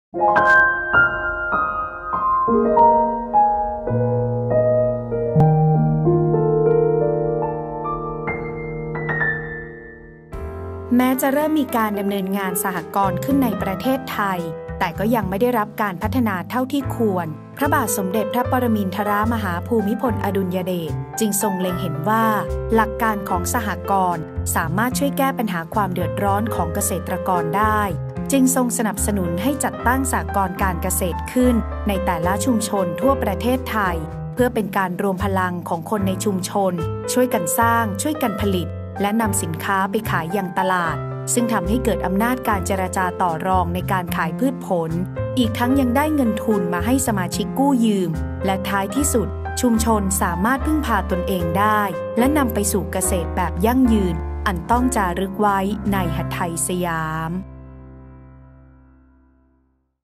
แม้จะเริ่มมีการดำเนินงานสหกรณ์ขึ้นในประเทศไทยแต่ก็ยังไม่ได้รับการพัฒนาเท่าที่ควรพระบาทสมเด็จพระปรมินทรมหาภูมิพลอดุลยเดชจึงทรงเล็งเห็นว่าหลักการของสหกรณ์สามารถช่วยแก้ปัญหาความเดือดร้อนของเกษตรกรได้จึงทรงสนับสนุนให้จัดตั้งสหกรณ์การเกษตรขึ้นในแต่ละชุมชนทั่วประเทศไทยเพื่อเป็นการรวมพลังของคนในชุมชนช่วยกันสร้างช่วยกันผลิตและนำสินค้าไปขายยังตลาดซึ่งทำให้เกิดอำนาจการเจรจาต่อรองในการขายพืชผลอีกทั้งยังได้เงินทุนมาให้สมาชิกกู้ยืมและท้ายที่สุดชุมชนสามารถพึ่งพาตนเองได้และนำไปสู่เกษตรแบบยั่งยืนอันต้องจารึกไว้ในหทัยสยาม